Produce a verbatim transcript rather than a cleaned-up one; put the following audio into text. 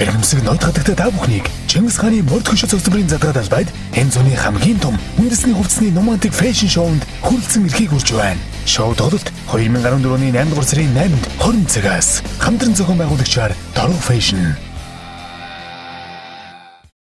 Эргэмсэг ноёд хатагтай та бүхнийг Чингис хааны морд хөшөө цогцбрийн задгаад албайд энэ зуны хамгийн том үндэсний хувцсны номантик фэшн шоунд хүрэлцэн эрхийг хүрч байна. Шоу тоглолт две тысячи двадцать четыре оны наймдугаар сарын найманд хорин цагаас хамтран зохион байгуулагчаар Дороо Fashion